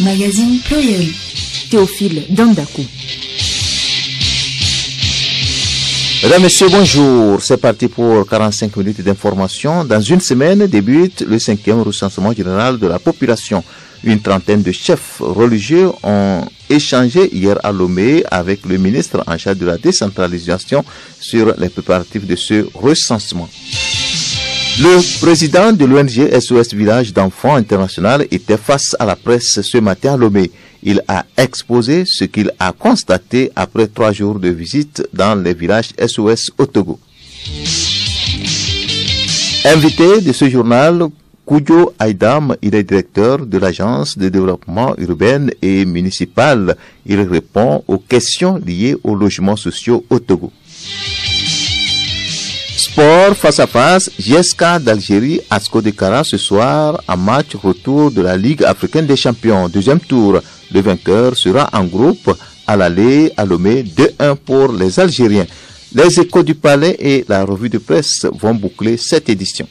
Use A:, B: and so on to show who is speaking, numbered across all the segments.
A: Magazine pluriel. Théophile Dandakou.
B: Mesdames, Messieurs, bonjour. C'est parti pour 45 minutes d'information. Dans une semaine débute le 5e recensement général de la population. Une trentaine de chefs religieux ont échangé hier à Lomé avec le ministre en charge de la décentralisation sur les préparatifs de ce recensement. Le président de l'ONG SOS Village d'Enfants International était face à la presse ce matin à Lomé. Il a exposé ce qu'il a constaté après 3 jours de visite dans les villages SOS au Togo. Invité de ce journal, Koudio Aïdam, il est directeur de l'agence de développement urbain et municipal. Il répond aux questions liées aux logements sociaux au Togo. Sport face à face, JSK d'Algérie, Asco de Kara ce soir, en match retour de la Ligue africaine des champions. Deuxième tour, le vainqueur sera en groupe à l'aller à Lomé 2-1 pour les Algériens. Les échos du palais et la revue de presse vont boucler cette édition.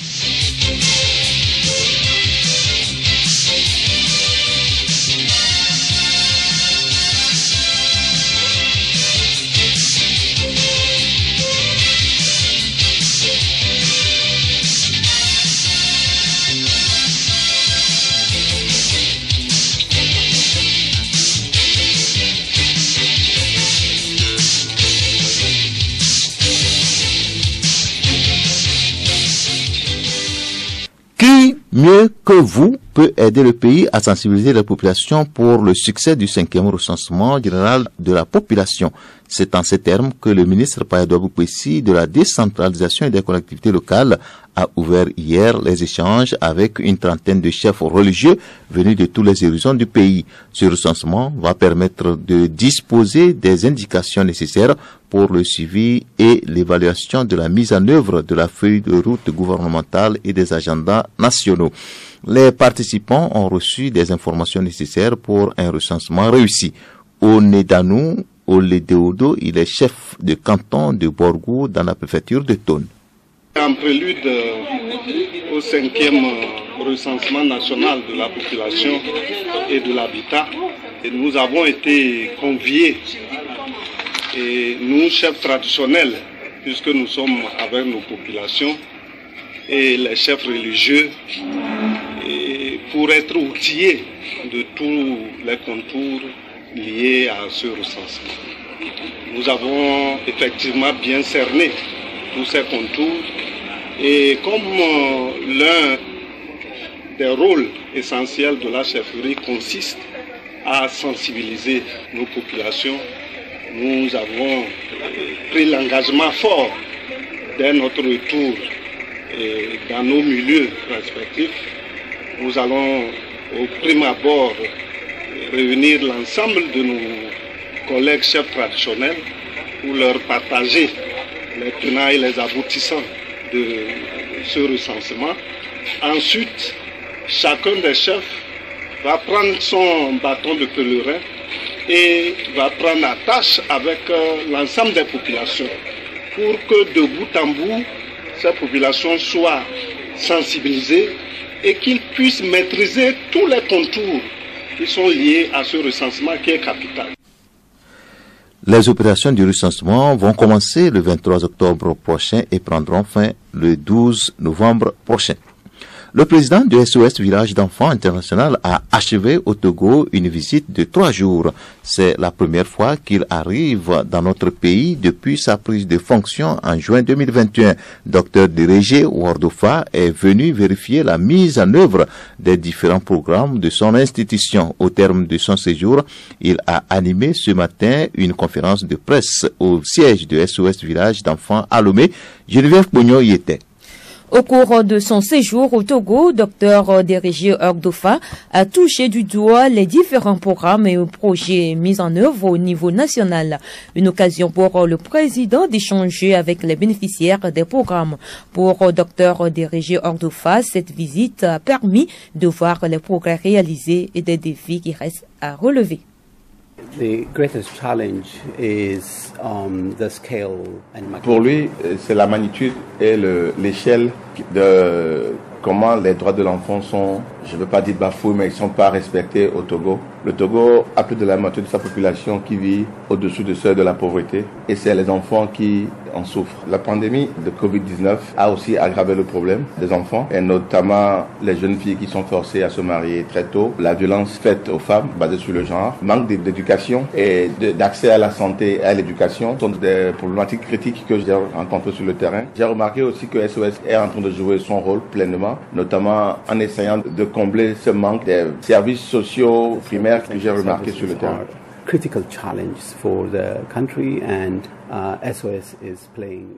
B: Mieux que vous peut aider le pays à sensibiliser la population pour le succès du 5e recensement général de la population. C'est en ces termes que le ministre Payadouabou Pessi de la décentralisation et des collectivités locales a ouvert hier les échanges avec une trentaine de chefs religieux venus de tous les horizons du pays. Ce recensement va permettre de disposer des indications nécessaires pour le suivi et l'évaluation de la mise en œuvre de la feuille de route gouvernementale et des agendas nationaux. Les participants ont reçu des informations nécessaires pour un recensement réussi. Onedanou Oledeodo, il est chef de canton de Borgou dans la préfecture de Tone.
C: En prélude au 5e recensement national de la population et de l'habitat, nous avons été conviés, et nous, chefs traditionnels, puisque nous sommes avec nos populations, et les chefs religieux, et pour être outillés de tous les contours liés à ce recensement. Nous avons effectivement bien cerné tous ces contours et comme l'un des rôles essentiels de la chefferie consiste à sensibiliser nos populations, nous avons pris l'engagement fort dès notre retour dans nos milieux respectifs. Nous allons au prime abord réunir l'ensemble de nos collègues chefs traditionnels pour leur partager les tenants et les aboutissants de ce recensement. Ensuite, chacun des chefs va prendre son bâton de pèlerin et va prendre la tâche avec l'ensemble des populations pour que de bout en bout, ces populations soient sensibilisées et qu'ils puissent maîtriser tous les contours qui sont liés à ce recensement qui est capital.
B: Les opérations du recensement vont commencer le 23 octobre prochain et prendront fin le 12 novembre prochain. Le président du SOS Village d'Enfants International a achevé au Togo une visite de 3 jours. C'est la première fois qu'il arrive dans notre pays depuis sa prise de fonction en juin 2021. Dr Dirégé Wardofa est venu vérifier la mise en œuvre des différents programmes de son institution. Au terme de son séjour, il a animé ce matin une conférence de presse au siège de SOS Village d'Enfants à Lomé. Geneviève Bognon y était.
D: Au cours de son séjour au Togo, Dr Dirégé Wardofa a touché du doigt les différents programmes et projets mis en œuvre au niveau national. Une occasion pour le président d'échanger avec les bénéficiaires des programmes. Pour Dr Dirégé Wardofa, cette visite a permis de voir les progrès réalisés et des défis qui restent à relever.
E: Pour lui, c'est la magnitude et l'échelle de comment les droits de l'enfant sont je ne veux pas dire bafoués, mais ils ne sont pas respectés au Togo. Le Togo a plus de la moitié de sa population qui vit au-dessous du seuil de la pauvreté et c'est les enfants qui en souffrent. La pandémie de Covid-19 a aussi aggravé le problème des enfants et notamment les jeunes filles qui sont forcées à se marier très tôt, la violence faite aux femmes basée sur le genre, manque d'éducation et d'accès à la santé et à l'éducation sont des problématiques critiques que j'ai rencontrées sur le terrain. J'ai remarqué aussi que SOS est en train de jouer son rôle pleinement, notamment en essayant de combler ce manque des services sociaux primaires que j'ai remarqué sur le terrain.
F: Critical challenge for the country and SOS is playing.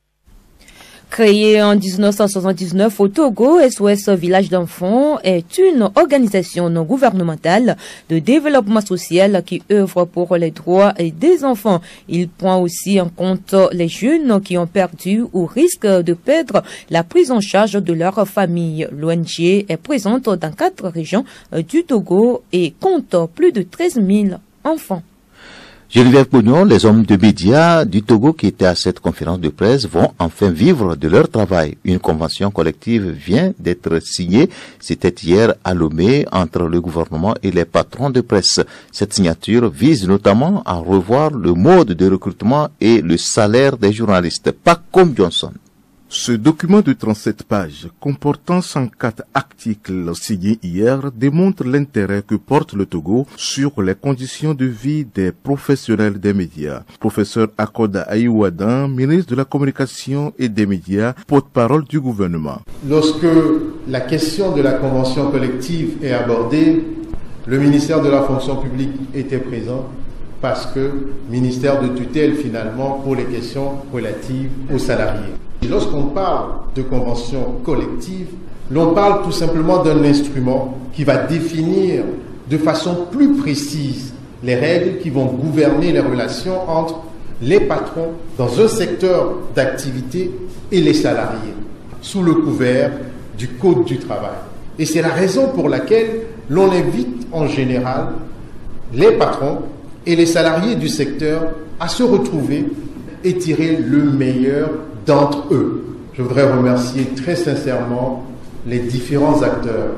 D: Créé en 1979 au Togo, SOS Village d'enfants est une organisation non gouvernementale de développement social qui œuvre pour les droits des enfants. Il prend aussi en compte les jeunes qui ont perdu ou risquent de perdre la prise en charge de leur famille. L'ONG est présente dans 4 régions du Togo et compte plus de 13 000 enfants.
B: Geneviève Pognon, les hommes de médias du Togo qui étaient à cette conférence de presse vont enfin vivre de leur travail. Une convention collective vient d'être signée. C'était hier à Lomé entre le gouvernement et les patrons de presse. Cette signature vise notamment à revoir le mode de recrutement et le salaire des journalistes. Pas comme Johnson.
G: Ce document de 37 pages, comportant 104 articles signés hier, démontre l'intérêt que porte le Togo sur les conditions de vie des professionnels des médias. Professeur Akoda Aïwadan, ministre de la Communication et des médias, porte-parole du gouvernement.
H: Lorsque la question de la convention collective est abordée, le ministère de la fonction publique était présent parce que ministère de tutelle finalement pour les questions relatives aux salariés. Et lorsqu'on parle de convention collective, l'on parle tout simplement d'un instrument qui va définir de façon plus précise les règles qui vont gouverner les relations entre les patrons dans un secteur d'activité et les salariés, sous le couvert du Code du travail. Et c'est la raison pour laquelle l'on invite en général les patrons et les salariés du secteur à se retrouver et tirer le meilleur d'entre eux. Je voudrais remercier très sincèrement les différents acteurs,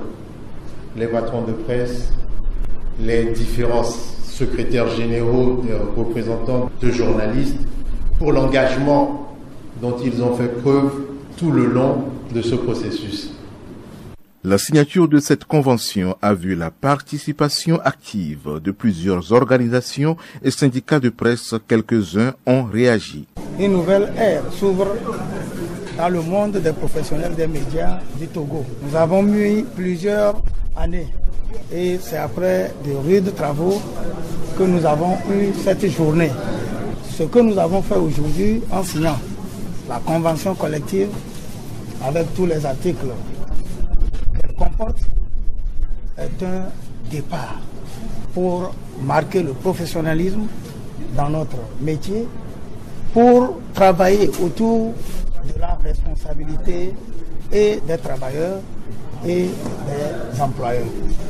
H: les patrons de presse, les différents secrétaires généraux, des représentants de journalistes, pour l'engagement dont ils ont fait preuve tout le long de ce processus.
G: La signature de cette convention a vu la participation active de plusieurs organisations et syndicats de presse. Quelques-uns ont réagi.
I: Une nouvelle ère s'ouvre dans le monde des professionnels des médias du Togo. Nous avons mis plusieurs années et c'est après de rudes travaux que nous avons eu cette journée. Ce que nous avons fait aujourd'hui en signant la convention collective avec tous les articles qu'elle comporte est un départ pour marquer le professionnalisme dans notre métier, pour travailler autour de la responsabilité et des travailleurs et des employeurs.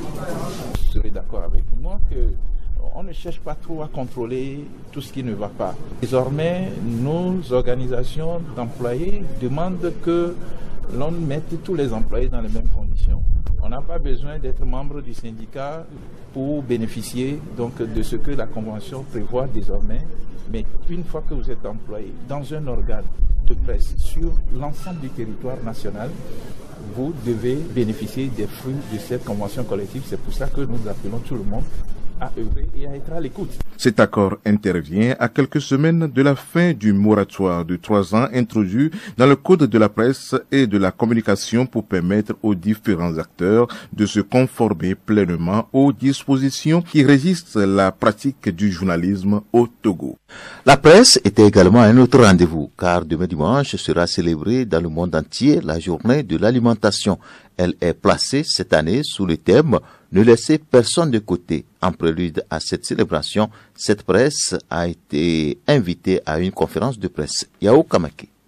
J: Vous serez d'accord avec moi qu'on ne cherche pas trop à contrôler tout ce qui ne va pas. Désormais, nos organisations d'employés demandent que l'on mette tous les employés dans les mêmes conditions. On n'a pas besoin d'être membre du syndicat pour bénéficier donc de ce que la Convention prévoit désormais. Mais une fois que vous êtes employé dans un organe de presse sur l'ensemble du territoire national, vous devez bénéficier des fruits de cette convention collective. C'est pour ça que nous appelons tout le monde à œuvrer et à être à l'écoute.
G: Cet accord intervient à quelques semaines de la fin du moratoire de 3 ans introduit dans le Code de la presse et de la communication pour permettre aux différents acteurs de se conformer pleinement aux dispositions qui régissent la pratique du journalisme au Togo.
B: La presse était également un autre rendez-vous, car demain dimanche sera célébrée dans le monde entier la journée de l'alimentation. Elle est placée cette année sous le thème « Ne laissez personne de côté ». En prélude à cette célébration, cette presse a été invitée à une conférence de presse. Yao Kamake.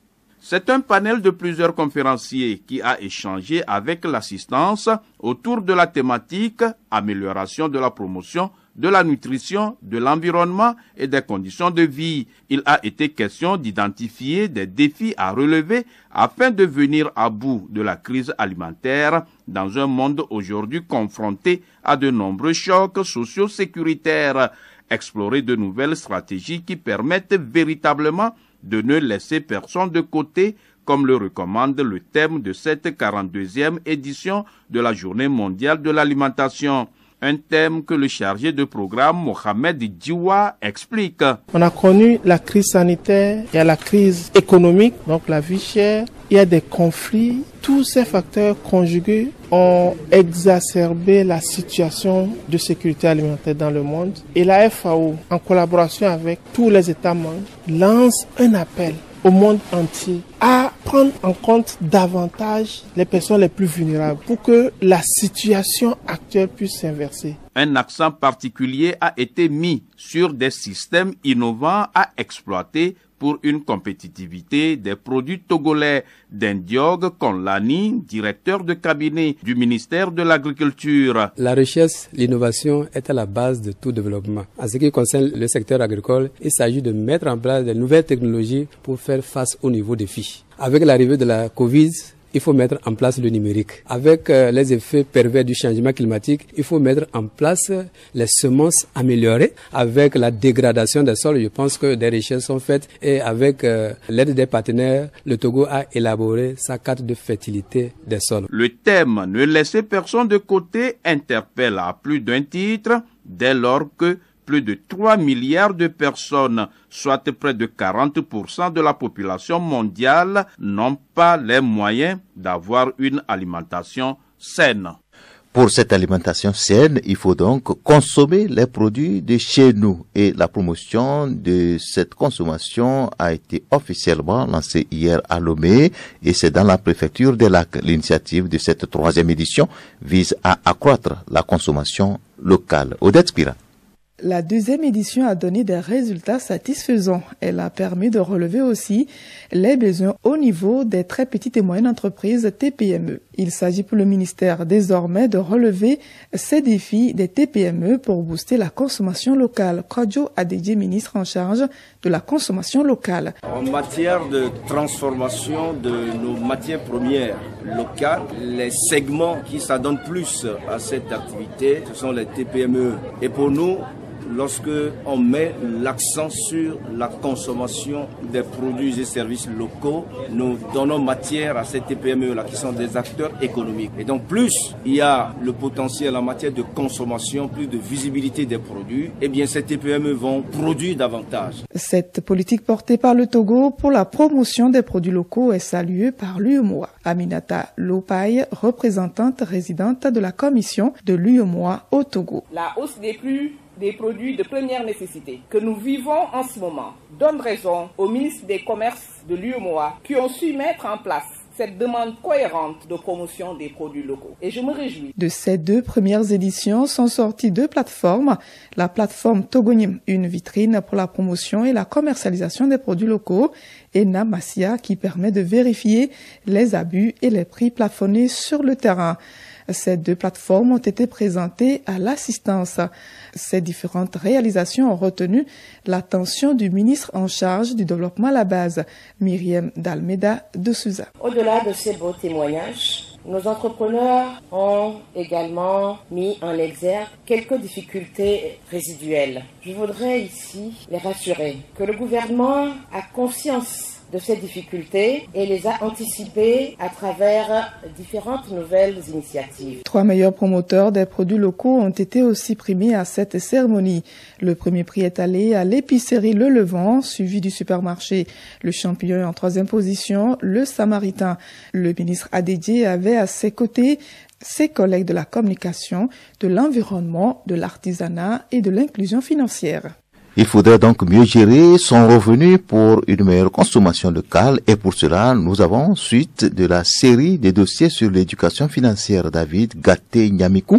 K: C'est un panel de plusieurs conférenciers qui a échangé avec l'assistance autour de la thématique amélioration de la promotion de la nutrition, de l'environnement et des conditions de vie. Il a été question d'identifier des défis à relever afin de venir à bout de la crise alimentaire dans un monde aujourd'hui confronté à de nombreux chocs socio-sécuritaires. Explorer de nouvelles stratégies qui permettent véritablement de ne laisser personne de côté, comme le recommande le thème de cette 42e édition de la Journée mondiale de l'alimentation. Un thème que le chargé de programme Mohamed Djiwa explique.
L: On a connu la crise sanitaire, il y a la crise économique, donc la vie chère, il y a des conflits. Tous ces facteurs conjugués ont exacerbé la situation de sécurité alimentaire dans le monde. Et la FAO, en collaboration avec tous les États membres, lance un appel au monde entier à prendre en compte davantage les personnes les plus vulnérables pour que la situation actuelle puisse s'inverser.
K: Un accent particulier a été mis sur des systèmes innovants à exploiter pour une compétitivité des produits togolais. Diog Konlani, directeur de cabinet du ministère de l'Agriculture.
M: La recherche, l'innovation est à la base de tout développement. En ce qui concerne le secteur agricole, il s'agit de mettre en place de nouvelles technologies pour faire face aux nouveaux défis. Avec l'arrivée de la Covid, il faut mettre en place le numérique. Avec les effets pervers du changement climatique, il faut mettre en place les semences améliorées. Avec la dégradation des sols, je pense que des recherches sont faites et avec l'aide des partenaires, le Togo a élaboré sa carte de fertilité des sols.
K: Le thème « Ne laisser personne de côté » interpelle à plus d'un titre dès lors que plus de 3 milliards de personnes, soit près de 40% de la population mondiale, n'ont pas les moyens d'avoir une alimentation saine.
B: Pour cette alimentation saine, il faut donc consommer les produits de chez nous et la promotion de cette consommation a été officiellement lancée hier à Lomé et c'est dans la préfecture des Lacs. L'initiative de cette 3e édition vise à accroître la consommation locale. Odette Spira.
N: La 2e édition a donné des résultats satisfaisants. Elle a permis de relever aussi les besoins au niveau des très petites et moyennes entreprises TPME. Il s'agit pour le ministère désormais de relever ces défis des TPME pour booster la consommation locale. Kodjo Adedje, ministre en charge de la consommation locale.
O: En matière de transformation de nos matières premières locales, les segments qui s'adonnent plus à cette activité, ce sont les TPME. Et pour nous, lorsque on met l'accent sur la consommation des produits et services locaux, nous donnons matière à ces TPME-là qui sont des acteurs économiques. Et donc plus il y a le potentiel en matière de consommation, plus de visibilité des produits, eh bien ces TPME vont produire davantage.
N: Cette politique portée par le Togo pour la promotion des produits locaux est saluée par l'UEMOA. Aminata Lopaye, représentante résidente de la commission de l'UEMOA au Togo.
P: La hausse des prix des produits de première nécessité que nous vivons en ce moment donne raison aux ministres des Commerces de l'UEMOA qui ont su mettre en place cette demande cohérente de promotion des produits locaux. Et je me réjouis.
N: De ces 2 premières éditions sont sorties 2 plateformes. La plateforme Togonim, une vitrine pour la promotion et la commercialisation des produits locaux, et Namasia qui permet de vérifier les abus et les prix plafonnés sur le terrain. Ces 2 plateformes ont été présentées à l'assistance. Ces différentes réalisations ont retenu l'attention du ministre en charge du développement à la base, Myriam Dalmeda de Souza.
Q: Au-delà de ces beaux témoignages, nos entrepreneurs ont également mis en exergue quelques difficultés résiduelles. Je voudrais ici les rassurer que le gouvernement a conscience de ces difficultés et les a anticipées à travers différentes nouvelles initiatives.
N: 3 meilleurs promoteurs des produits locaux ont été aussi primés à cette cérémonie. Le premier prix est allé à l'épicerie Le Levant, suivi du supermarché Le Champignon en 3e position, Le Samaritain. Le ministre Adedje avait à ses côtés ses collègues de la communication, de l'environnement, de l'artisanat et de l'inclusion financière.
B: Il faudrait donc mieux gérer son revenu pour une meilleure consommation locale et pour cela, nous avons, suite de la série des dossiers sur l'éducation financière, David Gaté-Nyamikou,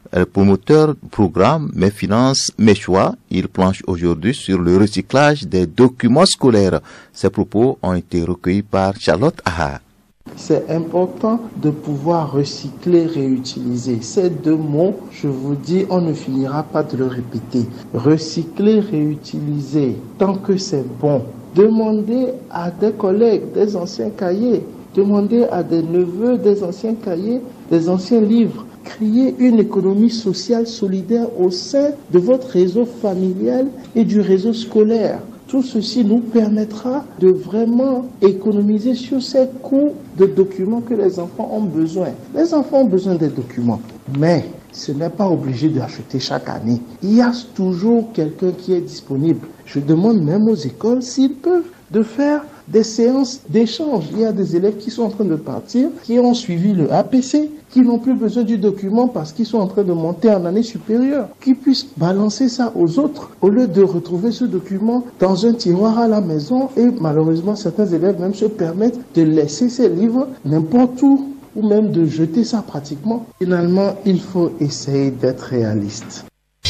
B: promoteur programme Mes Finances, Mes Choix. Il planche aujourd'hui sur le recyclage des documents scolaires. Ces propos ont été recueillis par Charlotte Aha.
R: C'est important de pouvoir recycler, réutiliser. Ces deux mots, je vous dis, on ne finira pas de le répéter. Recycler, réutiliser, tant que c'est bon. Demandez à des collègues des anciens cahiers, demandez à des neveux des anciens cahiers, des anciens livres. Créer une économie sociale solidaire au sein de votre réseau familial et du réseau scolaire. Tout ceci nous permettra de vraiment économiser sur ces coûts de documents que les enfants ont besoin. Les enfants ont besoin des documents, mais ce n'est pas obligé d'acheter chaque année. Il y a toujours quelqu'un qui est disponible. Je demande même aux écoles s'ils peuvent de faire des séances d'échange. Il y a des élèves qui sont en train de partir, qui ont suivi le APC, qui n'ont plus besoin du document parce qu'ils sont en train de monter en année supérieure, qui puissent balancer ça aux autres au lieu de retrouver ce document dans un tiroir à la maison. Et malheureusement, certains élèves même se permettent de laisser ces livres n'importe où ou même de jeter ça pratiquement. Finalement, il faut essayer d'être réaliste.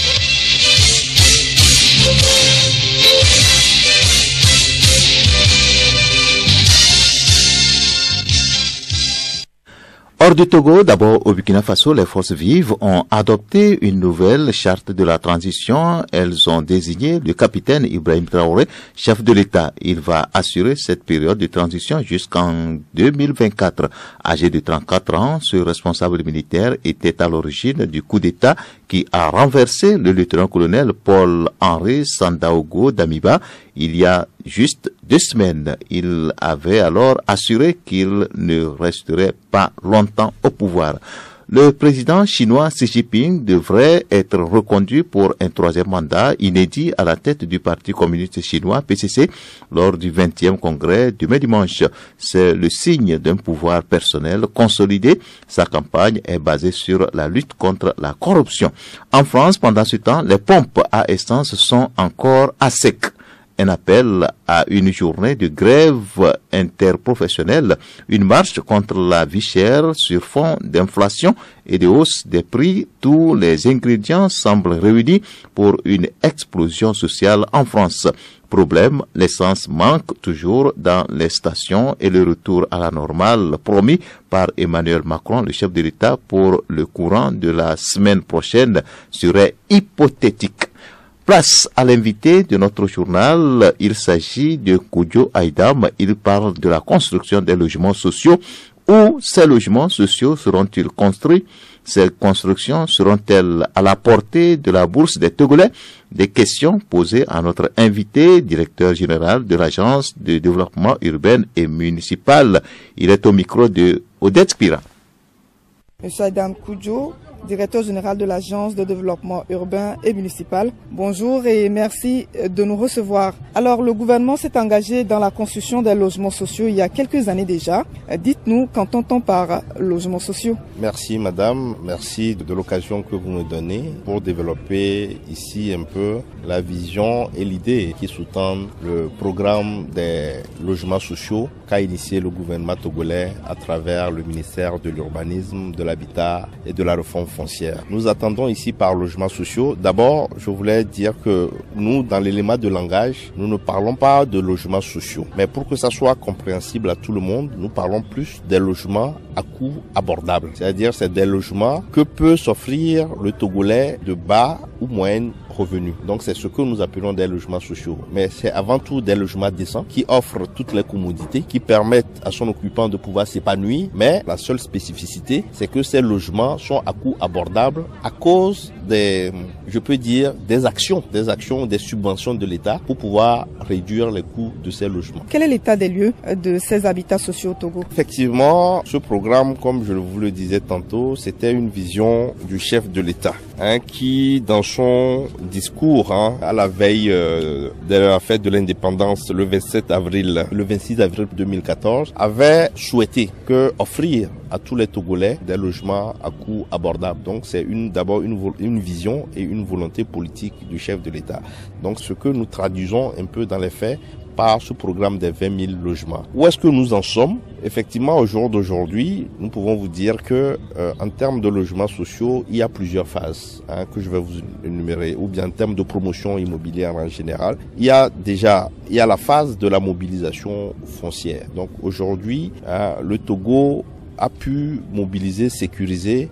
B: Hors du Togo, d'abord au Burkina Faso, les forces vives ont adopté une nouvelle charte de la transition. Elles ont désigné le capitaine Ibrahim Traoré, chef de l'État. Il va assurer cette période de transition jusqu'en 2024. Âgé de 34 ans, ce responsable militaire était à l'origine du coup d'État qui a renversé le lieutenant-colonel Paul-Henri Sandaogo Damiba il y a juste 2 semaines. Il avait alors assuré qu'il ne resterait pas longtemps au pouvoir. Le président chinois Xi Jinping devrait être reconduit pour un 3e mandat inédit à la tête du Parti communiste chinois PCC lors du 20e congrès demain dimanche. C'est le signe d'un pouvoir personnel consolidé. Sa campagne est basée sur la lutte contre la corruption. En France, pendant ce temps, les pompes à essence sont encore à sec. Un appel à une journée de grève interprofessionnelle, une marche contre la vie chère sur fond d'inflation et de hausse des prix. Tous les ingrédients semblent réunis pour une explosion sociale en France. Problème, l'essence manque toujours dans les stations et le retour à la normale promis par Emmanuel Macron, le chef de l'État, pour le courant de la semaine prochaine serait hypothétique. Place à l'invité de notre journal, il s'agit de Koudjo Aïdam. Il parle de la construction des logements sociaux. Où ces logements sociaux seront-ils construits? Ces constructions seront-elles à la portée de la bourse des Togolais? Des questions posées à notre invité, directeur général de l'Agence de développement urbain et municipal. Il est au micro de Odette Pira.
S: Monsieur Aïdam Koudjo, directeur général de l'Agence de développement urbain et municipal. Bonjour et merci de nous recevoir. Alors, le gouvernement s'est engagé dans la construction des logements sociaux il y a quelques années déjà. Dites-nous, qu'entend-on par logements sociaux?
T: Merci madame, merci de l'occasion que vous me donnez pour développer ici un peu la vision et l'idée qui sous-tendent le programme des logements sociaux qu'a initié le gouvernement togolais à travers le ministère de l'Urbanisme, de l'Habitat et de la Réforme foncière. Nous attendons ici par logements sociaux. D'abord, je voulais dire que nous, dans l'élément de langage, nous ne parlons pas de logements sociaux. Mais pour que ça soit compréhensible à tout le monde, nous parlons plus des logements à coût abordable. C'est-à-dire, c'est des logements que peut s'offrir le Togolais de bas ou moyenne revenus. Donc c'est ce que nous appelons des logements sociaux. Mais c'est avant tout des logements décents qui offrent toutes les commodités, qui permettent à son occupant de pouvoir s'épanouir. Mais la seule spécificité, c'est que ces logements sont à coût abordable à cause des, je peux dire, des actions, des subventions de l'État pour pouvoir réduire les coûts de ces logements.
S: Quel est l'état des lieux de ces habitats sociaux au Togo?
T: Effectivement, ce programme, comme je vous le disais tantôt, c'était une vision du chef de l'État, qui, dans son discours à la veille de la fête de l'indépendance le 26 avril 2014, avait souhaité que offrir à tous les Togolais des logements à coût abordable. Donc c'est d'abord une vision et une volonté politique du chef de l'État. Donc ce que nous traduisons un peu dans les faits par ce programme des 20 000 logements. Où est-ce que nous en sommes? Effectivement, au jour d'aujourd'hui, nous pouvons vous dire que en termes de logements sociaux, il y a plusieurs phases que je vais vous énumérer, ou bien en termes de promotion immobilière en général. Il y a la phase de la mobilisation foncière. Donc aujourd'hui, le Togo a pu mobiliser, sécuriser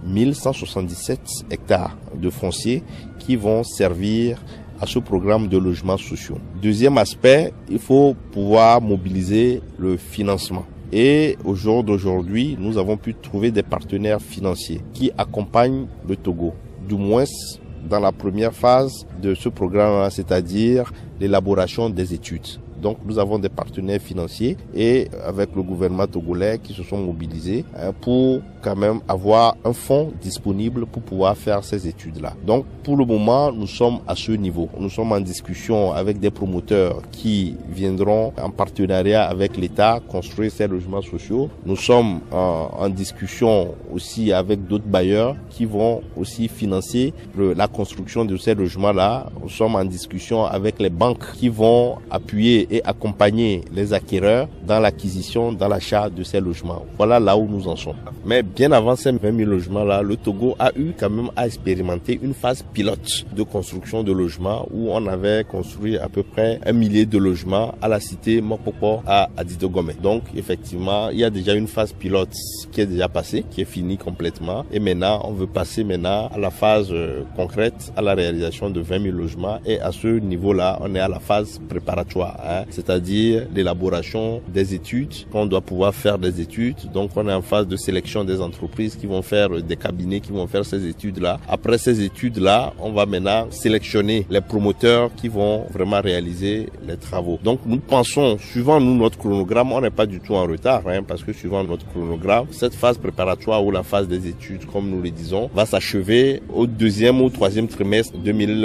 T: 1177 hectares de foncier qui vont servir à ce programme de logements sociaux. Deuxième aspect, il faut pouvoir mobiliser le financement. Et au jour d'aujourd'hui, nous avons pu trouver des partenaires financiers qui accompagnent le Togo, du moins dans la première phase de ce programme, c'est-à-dire l'élaboration des études. Donc nous avons des partenaires financiers et avec le gouvernement togolais qui se sont mobilisés pour quand même avoir un fonds disponible pour pouvoir faire ces études-là. Donc pour le moment, nous sommes à ce niveau. Nous sommes en discussion avec des promoteurs qui viendront en partenariat avec l'État construire ces logements sociaux. Nous sommes en discussion aussi avec d'autres bailleurs qui vont aussi financer la construction de ces logements-là. Nous sommes en discussion avec les banques qui vont appuyer et accompagner les acquéreurs dans l'acquisition, dans l'achat de ces logements. Voilà là où nous en sommes. Mais bien avant ces 20 000 logements-là, le Togo a eu quand même à expérimenter une phase pilote de construction de logements où on avait construit à peu près 1 millier de logements à la cité Mokpokpo à Adidogome. Donc effectivement, il y a déjà une phase pilote qui est déjà passée, qui est finie complètement. Et maintenant, on veut passer à la phase concrète, à la réalisation de 20 000 logements. Et à ce niveau-là, on est à la phase préparatoire. C'est-à-dire l'élaboration des études, qu'on doit pouvoir faire des études. Donc on est en phase de sélection des entreprises qui vont faire, des cabinets qui vont faire ces études-là. Après ces études-là, on va maintenant sélectionner les promoteurs qui vont vraiment réaliser les travaux. Donc nous pensons, suivant notre chronogramme, on n'est pas du tout en retard, parce que suivant notre chronogramme, cette phase préparatoire ou la phase des études, comme nous le disons, va s'achever au deuxième ou troisième trimestre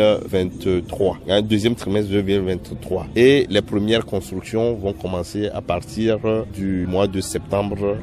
T: 2023. Deuxième trimestre 2023. Et les premières constructions vont commencer à partir du mois de septembre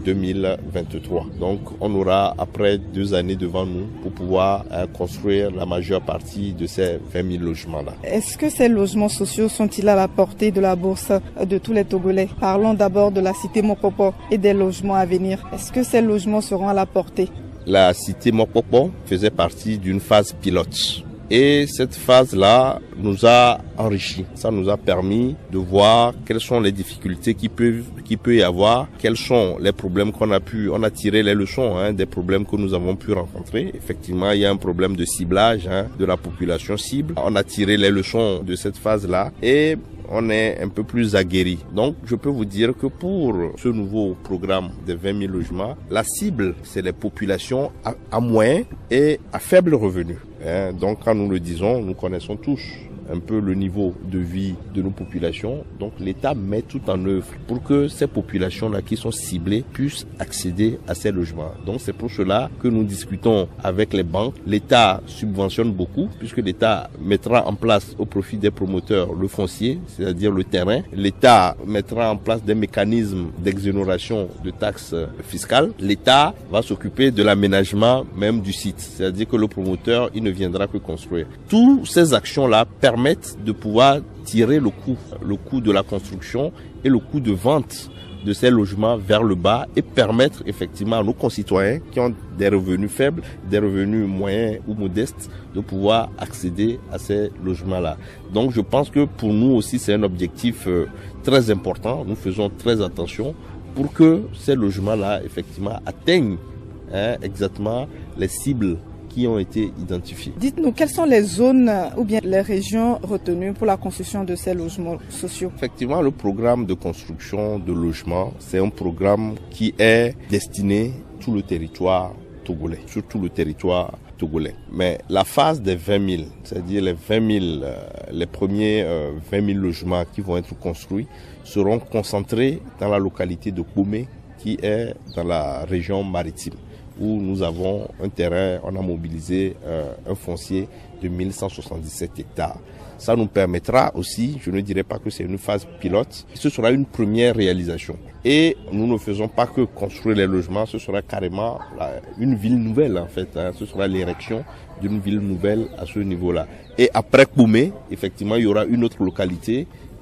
T: 2023. Donc on aura après 2 années devant nous pour pouvoir construire la majeure partie de ces 20 000 logements-là.
S: Est-ce que ces logements sociaux sont-ils à la portée de la bourse de tous les Togolais? Parlons d'abord de la cité Mokpokpo et des logements à venir. Est-ce que ces logements seront à la portée?
T: La cité Mokpokpo faisait partie d'une phase pilote. Et cette phase-là nous a enrichi. Ça nous a permis de voir quelles sont les difficultés qui peut y avoir, quels sont les problèmes on a tiré les leçons des problèmes que nous avons pu rencontrer. Effectivement, il y a un problème de ciblage de la population cible. On a tiré les leçons de cette phase-là et on est un peu plus aguerri. Donc, je peux vous dire que pour ce nouveau programme de 20 000 logements, la cible, c'est les populations à moyen et à faible revenu. Donc, quand nous le disons, nous connaissons tous un peu le niveau de vie de nos populations. Donc l'État met tout en œuvre pour que ces populations-là qui sont ciblées puissent accéder à ces logements. Donc c'est pour cela que nous discutons avec les banques. L'État subventionne beaucoup puisque l'État mettra en place au profit des promoteurs le foncier, c'est-à-dire le terrain. L'État mettra en place des mécanismes d'exonération de taxes fiscales. L'État va s'occuper de l'aménagement même du site, c'est-à-dire que le promoteur, il ne viendra que construire. Toutes ces actions-là permettent de pouvoir tirer le coût de la construction et le coût de vente de ces logements vers le bas et permettre effectivement à nos concitoyens qui ont des revenus faibles, des revenus moyens ou modestes, de pouvoir accéder à ces logements-là. Donc je pense que pour nous aussi c'est un objectif très important. Nous faisons très attention pour que ces logements-là effectivement atteignent exactement les cibles qui ont été identifiés.
S: Dites-nous, quelles sont les zones ou bien les régions retenues pour la construction de ces logements sociaux?
T: Effectivement, le programme de construction de logements, c'est un programme qui est destiné à tout le territoire togolais, sur tout le territoire togolais. Mais la phase des 20 000, c'est-à-dire les premiers 20 000 logements qui vont être construits, seront concentrés dans la localité de Koumé, qui est dans la région maritime, où nous avons un terrain, on a mobilisé un foncier de 1177 hectares. Ça nous permettra aussi, je ne dirais pas que c'est une phase pilote, ce sera une première réalisation. Et nous ne faisons pas que construire les logements, ce sera carrément une ville nouvelle en fait. Ce sera l'érection d'une ville nouvelle à ce niveau-là. Et après Koumé, effectivement, il y aura une autre localité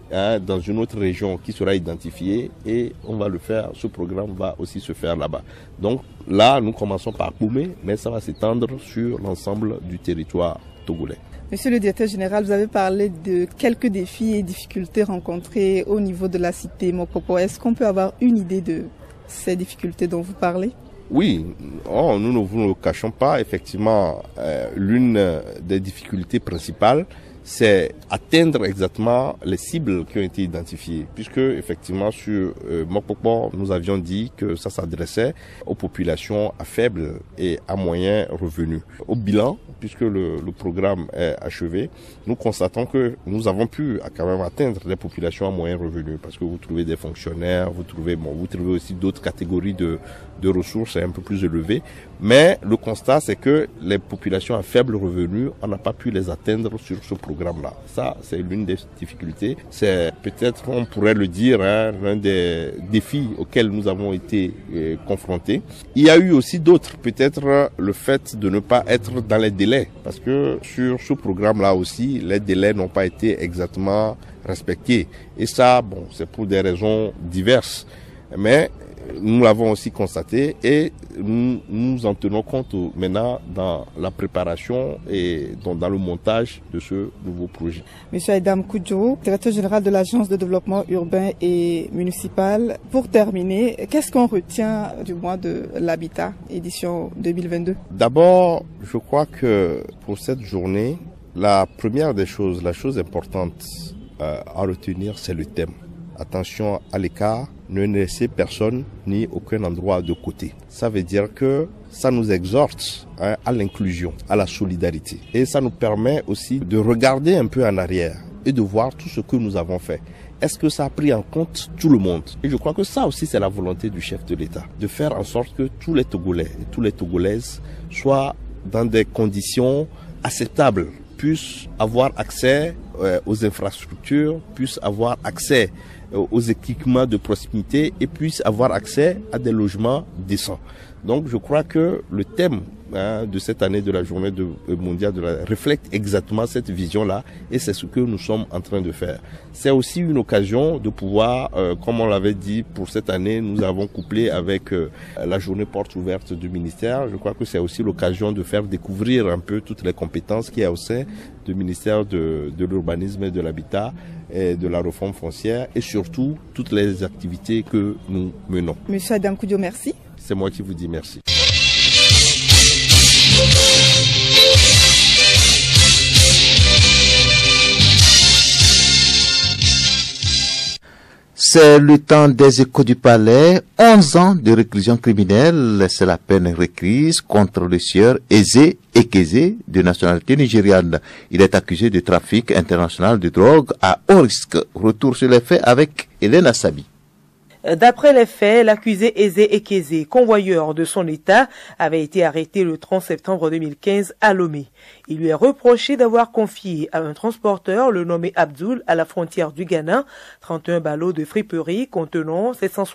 T: dans une autre région qui sera identifiée et on va le faire, ce programme va aussi se faire là-bas. Donc là, nous commençons par Koumé, mais ça va s'étendre sur l'ensemble du territoire togolais.
S: Monsieur le directeur général, vous avez parlé de quelques défis et difficultés rencontrées au niveau de la cité Mokoko. Est-ce qu'on peut avoir une idée de ces difficultés dont vous parlez?
T: Oui, nous ne vous le cachons pas. Effectivement, l'une des difficultés principales, c'est atteindre exactement les cibles qui ont été identifiées. Puisque, effectivement, sur Mokoko, nous avions dit que ça s'adressait aux populations à faible et à moyen revenu. Au bilan, puisque le programme est achevé, nous constatons que nous avons pu quand même atteindre les populations à moyen revenu. Parce que vous trouvez des fonctionnaires, vous trouvez aussi d'autres catégories de ressources un peu plus élevées. Mais le constat, c'est que les populations à faible revenu, on n'a pas pu les atteindre sur ce programme-là. Ça, c'est l'une des difficultés. C'est peut-être, on pourrait le dire, l'un des défis auxquels nous avons été confrontés. Il y a eu aussi d'autres, peut-être le fait de ne pas être dans les délais. Parce que sur ce programme-là aussi, les délais n'ont pas été exactement respectés. Et ça, c'est pour des raisons diverses. Mais nous l'avons aussi constaté et nous en tenons compte maintenant dans la préparation et dans le montage de ce nouveau projet.
S: Monsieur Aïdam Koudjo, directeur général de l'Agence de développement urbain et municipal. Pour terminer, qu'est-ce qu'on retient du mois de l'habitat, édition 2022? D'abord,
T: je crois que pour cette journée, la première des choses, la chose importante à retenir, c'est le thème. Attention à l'écart, ne laissez personne ni aucun endroit de côté. Ça veut dire que ça nous exhorte à l'inclusion, à la solidarité. Et ça nous permet aussi de regarder un peu en arrière et de voir tout ce que nous avons fait. Est-ce que ça a pris en compte tout le monde? Et je crois que ça aussi, c'est la volonté du chef de l'État, de faire en sorte que tous les Togolais et toutes les Togolaises soient dans des conditions acceptables, puissent avoir accès aux infrastructures, puissent avoir accès aux équipements de proximité et puissent avoir accès à des logements décents. Donc je crois que le thème de cette année de la journée mondiale reflète exactement cette vision-là et c'est ce que nous sommes en train de faire. C'est aussi une occasion de pouvoir, comme on l'avait dit pour cette année, nous avons couplé avec la journée porte ouverte du ministère. Je crois que c'est aussi l'occasion de faire découvrir un peu toutes les compétences qu'il y a au sein du ministère de l'urbanisme et de l'habitat et de la réforme foncière et surtout toutes les activités que nous menons.
S: Monsieur Aïdam Koudjo, merci.
T: C'est moi qui vous dis merci.
B: C'est le temps des échos du palais. 11 ans de réclusion criminelle, c'est la peine requise contre le sieur Eze Ekeze, de nationalité nigériane. Il est accusé de trafic international de drogue à haut risque. Retour sur les faits avec Hélène Assabi.
U: D'après les faits, l'accusé Eze Ekeze, convoyeur de son État, avait été arrêté le 30 septembre 2015 à Lomé. Il lui est reproché d'avoir confié à un transporteur, le nommé Abdul, à la frontière du Ghana, 31 ballots de friperie contenant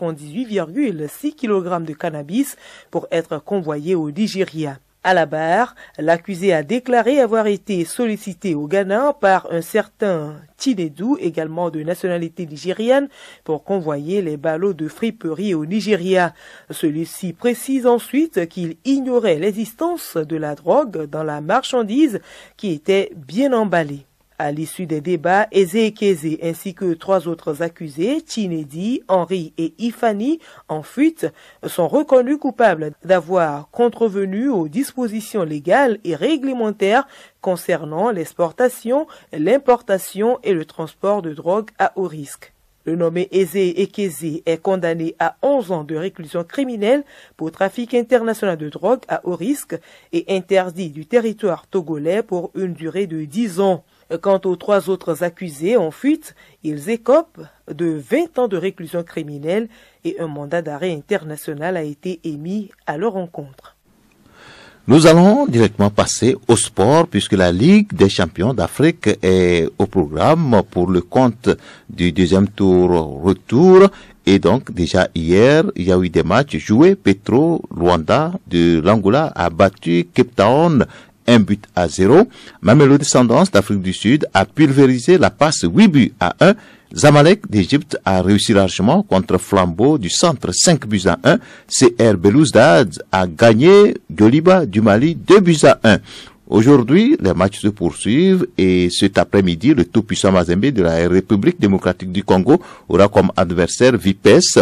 U: 778,6 kg de cannabis pour être convoyés au Nigeria. À la barre, l'accusé a déclaré avoir été sollicité au Ghana par un certain Tinedou, également de nationalité nigériane, pour convoyer les ballots de friperie au Nigeria. Celui-ci précise ensuite qu'il ignorait l'existence de la drogue dans la marchandise qui était bien emballée. À l'issue des débats, Eze Ekeze ainsi que 3 autres accusés, Chinedi, Henri et Ifani, en fuite, sont reconnus coupables d'avoir contrevenu aux dispositions légales et réglementaires concernant l'exportation, l'importation et le transport de drogue à haut risque. Le nommé Eze Ekeze est condamné à 11 ans de réclusion criminelle pour trafic international de drogue à haut risque et interdit du territoire togolais pour une durée de 10 ans. Quant aux 3 autres accusés en fuite, ils écopent de 20 ans de réclusion criminelle et un mandat d'arrêt international a été émis à leur encontre.
B: Nous allons directement passer au sport puisque la Ligue des champions d'Afrique est au programme pour le compte du deuxième tour retour. Et donc, déjà hier, il y a eu des matchs joués. Petro Luanda de l'Angola a battu Cape Town 1-0. Mamelodi Sundowns d'Afrique du Sud a pulvérisé la passe 8-1 Zamalek d'Égypte a réussi largement contre Flambeau du Centre 5-1. CR Belouizdad a gagné Djoliba du Mali 2-1. Aujourd'hui, les matchs se poursuivent et cet après-midi, le tout-puissant Mazembe de la République démocratique du Congo aura comme adversaire Vitesse.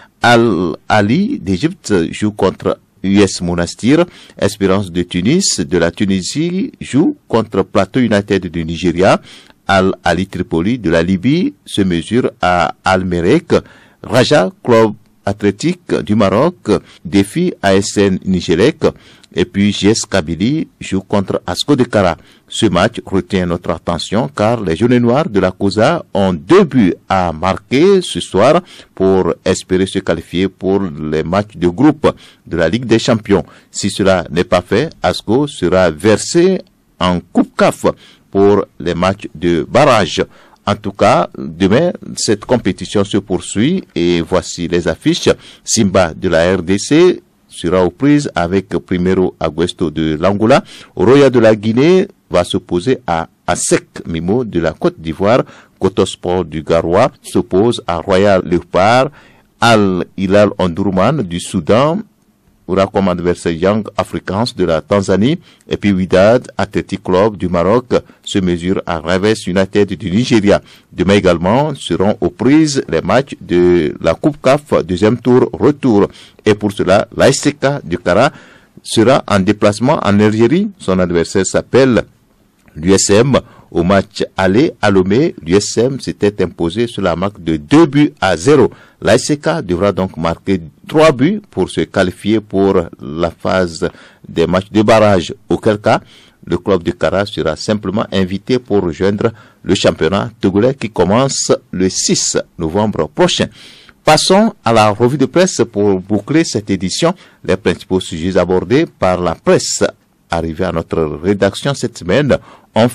B: Al-Ali d'Égypte joue contre US Monastir. Espérance de Tunis de la Tunisie joue contre Plateau United du Nigeria. Al-Ali Tripoli de la Libye se mesure à Al-Merek. Raja Club Athlétique du Maroc défie ASN Nigelec. Et puis GS Kabylie joue contre Asco de Kara. Ce match retient notre attention car les Jaunes Noirs de la COSA ont 2 buts à marquer ce soir pour espérer se qualifier pour les matchs de groupe de la Ligue des Champions. Si cela n'est pas fait, Asco sera versé en Coupe CAF pour les matchs de barrage. En tout cas, demain, cette compétition se poursuit et voici les affiches. Simba de la RDC sera aux prises avec Primero Aguesto de l'Angola. Roya de la Guinée va s'opposer à ASEC Mimo de la Côte d'Ivoire. Cotosport du Garoua s'oppose à Royal Leopard. Al Hilal Omdurman du Soudan aura comme adversaire Young Africans de la Tanzanie. Et puis Wydad Athletic Club du Maroc se mesure à Rivers United du Nigeria. Demain également seront aux prises les matchs de la Coupe CAF deuxième tour retour. Et pour cela, l'ASK du Kara sera en déplacement en Algérie. Son adversaire s'appelle l'USM. Au match aller à Lomé, l'USM s'était imposé sur la marque de 2-0. L'ASK devra donc marquer 3 buts pour se qualifier pour la phase des matchs de barrage. Auquel cas, le club de Kara sera simplement invité pour rejoindre le championnat togolais qui commence le 6 novembre prochain. Passons à la revue de presse pour boucler cette édition. Les principaux sujets abordés par la presse arrivés à notre rédaction cette semaine ont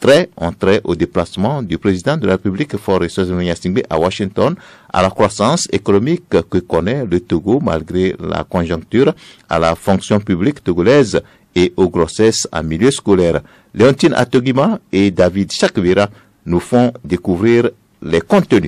B: trait au déplacement du président de la République Faure Gnassingbé à Washington, à la croissance économique que connaît le Togo malgré la conjoncture, à la fonction publique togolaise et aux grossesses en milieu scolaire. Léontine Atogima et David Chakvira nous font découvrir les contenus.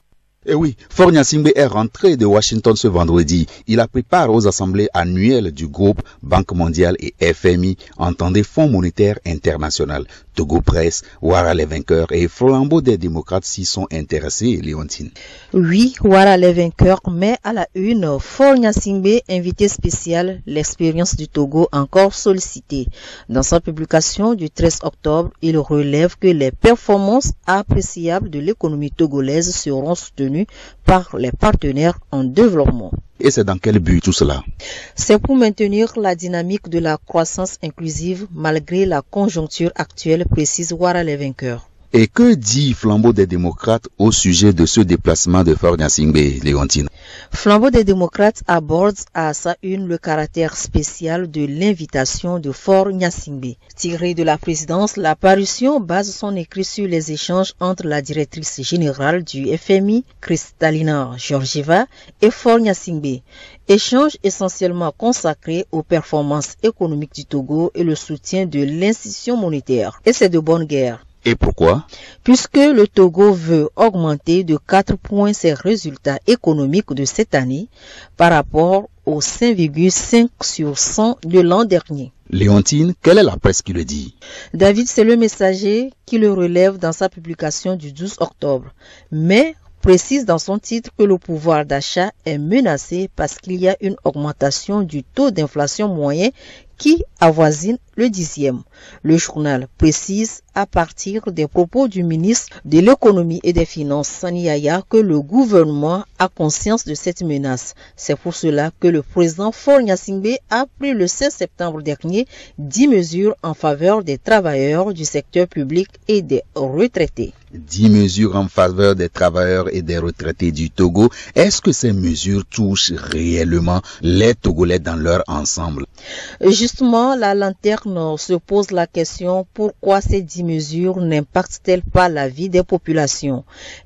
A: Eh oui, Faure Gnassingbé est rentré de Washington ce vendredi. Il a pris part aux assemblées annuelles du groupe Banque mondiale et FMI, entendez Fonds monétaire international. Togo Presse, Ouara les vainqueurs et Flambeau des démocrates s'y sont intéressés, Léontine.
V: Oui, Ouara les vainqueurs, mais à la une, Faure Gnassingbé, invité spécial, l'expérience du Togo encore sollicitée. Dans sa publication du 13 octobre, il relève que les performances appréciables de l'économie togolaise seront soutenues par les partenaires en développement.
A: Et c'est dans quel but tout cela?
V: C'est pour maintenir la dynamique de la croissance inclusive malgré la conjoncture actuelle, précise Ouara les vainqueurs.
A: Et que dit Flambeau des démocrates au sujet de ce déplacement de Faure Gnassingbé, Léontine?
V: Flambeau des démocrates aborde à sa une le caractère spécial de l'invitation de Faure Gnassingbé. Tiré de la présidence, la parution base son écrit sur les échanges entre la directrice générale du FMI, Kristalina Georgieva, et Faure Gnassingbé. Échanges essentiellement consacrés aux performances économiques du Togo et le soutien de l'institution monétaire. Et c'est de bonne guerre.
A: Et pourquoi?
V: Puisque le Togo veut augmenter de 4 points ses résultats économiques de cette année par rapport aux 5,5 sur 100 de l'an dernier.
A: Léontine, quelle est la presse qui le dit?
V: David, c'est le Messager qui le relève dans sa publication du 12 octobre. Mais précise dans son titre que le pouvoir d'achat est menacé parce qu'il y a une augmentation du taux d'inflation moyen qui avoisine le 10e. Le journal précise à partir des propos du ministre de l'économie et des finances Sani Yaya que le gouvernement a conscience de cette menace. C'est pour cela que le président Faure Gnassingbé a pris le 16 septembre dernier 10 mesures en faveur des travailleurs du secteur public et des retraités.
A: 10 mesures en faveur des travailleurs et des retraités du Togo. Est-ce que ces mesures touchent réellement les Togolais dans leur ensemble?
V: Justement, la lanterne se pose la question pourquoi ces 10 mesures n'impactent-elles pas la vie des populations?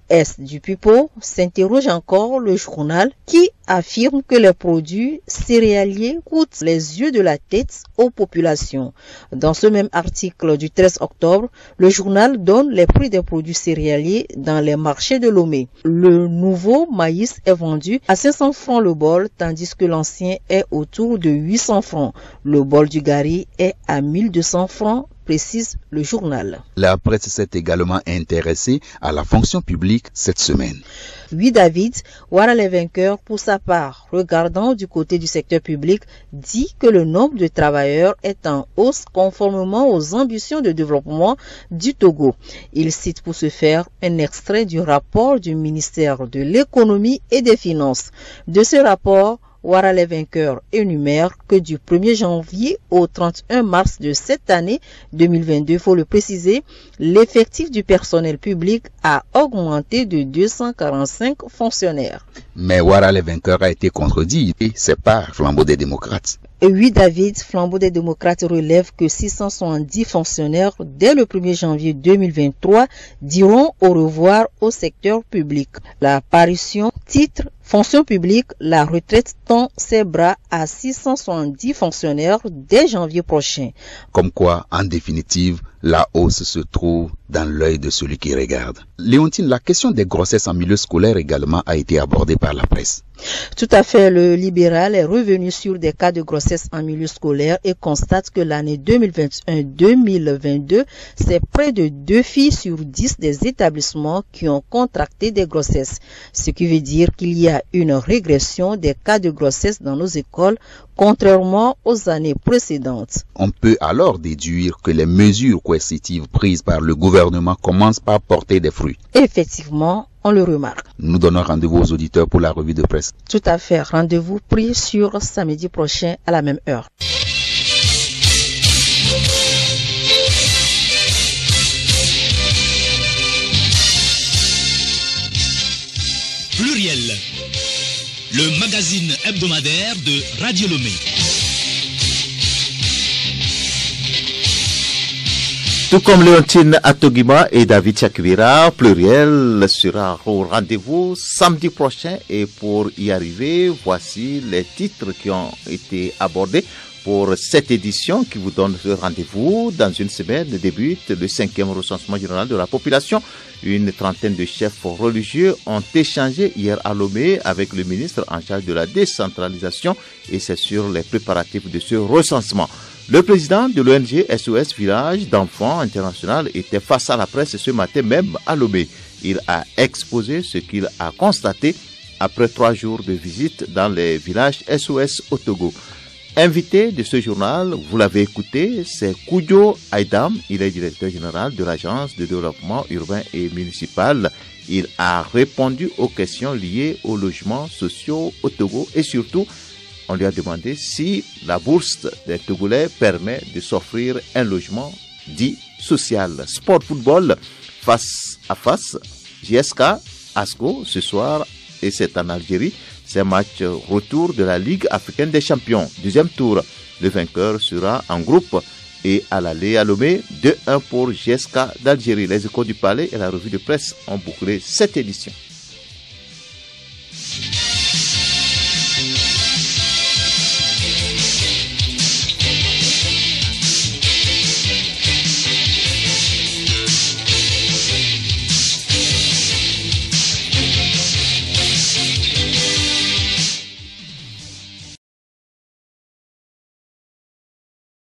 V: est du Pupo, s'interroge encore le journal qui affirme que les produits céréaliers coûtent les yeux de la tête aux populations. Dans ce même article du 13 octobre, le journal donne les prix des produits céréaliers dans les marchés de Lomé. Le nouveau maïs est vendu à 500 francs le bol, tandis que l'ancien est autour de 800 francs. Le bol du gari est à 1200 francs, précise le journal.
A: La presse s'est également intéressée à la fonction publique cette semaine.
V: Oui, David, voilà les vainqueurs pour sa part. Regardant du côté du secteur public, dit que le nombre de travailleurs est en hausse conformément aux ambitions de développement du Togo. Il cite pour ce faire un extrait du rapport du ministère de l'économie et des finances. De ce rapport, Ouara les vainqueurs énumère que du 1er janvier au 31 mars de cette année 2022, il faut le préciser, l'effectif du personnel public a augmenté de 245 fonctionnaires.
A: Mais Ouara les vainqueurs a été contredit et c'est par Flambeau des démocrates.
V: Et oui, David, Flambeau des démocrates relève que 670 fonctionnaires dès le 1er janvier 2023 diront au revoir au secteur public. La parution titre Fonction publique, la retraite tend ses bras à 670 fonctionnaires dès janvier prochain.
A: Comme quoi, en définitive, la hausse se trouve dans l'œil de celui qui regarde. Léontine, la question des grossesses en milieu scolaire également a été abordée par la presse.
V: Tout à fait, le libéral est revenu sur des cas de grossesse en milieu scolaire et constate que l'année 2021-2022, c'est près de 2 filles sur 10 des établissements qui ont contracté des grossesses. Ce qui veut dire qu'il y a une régression des cas de grossesse dans nos écoles, contrairement aux années précédentes.
A: On peut alors déduire que les mesures coercitives prises par le gouvernement commencent par porter des fruits.
V: Effectivement, on le remarque.
A: Nous donnons rendez-vous aux auditeurs pour la revue de presse.
V: Tout à fait. Rendez-vous pris sur samedi prochain à la même heure.
C: Pluriel, le magazine hebdomadaire de Radio Lomé.
B: Tout comme Léontine Atogima et David Chakvira, Pluriel sera au rendez-vous samedi prochain et pour y arriver, voici les titres qui ont été abordés pour cette édition qui vous donne ce rendez-vous. Dans une semaine débute le 5e recensement général de la population. Une trentaine de chefs religieux ont échangé hier à Lomé avec le ministre en charge de la décentralisation et c'est sur les préparatifs de ce recensement. Le président de l'ONG SOS Village d'Enfants International était face à la presse ce matin même à Lomé. Il a exposé ce qu'il a constaté après 3 jours de visite dans les villages SOS au Togo. Invité de ce journal, vous l'avez écouté, c'est Koudio Aïdam, il est directeur général de l'Agence de développement urbain et municipal. Il a répondu aux questions liées aux logements sociaux au Togo et surtout, on lui a demandé si la bourse des Togolais permet de s'offrir un logement dit social. Sport football, face à face, JSK, ASCO ce soir et c'est en Algérie. C'est un match retour de la Ligue africaine des champions. Deuxième tour, le vainqueur sera en groupe et à l'aller à Lomé, 2-1 pour JSK d'Algérie. Les Échos du Palais et la revue de presse ont bouclé cette édition.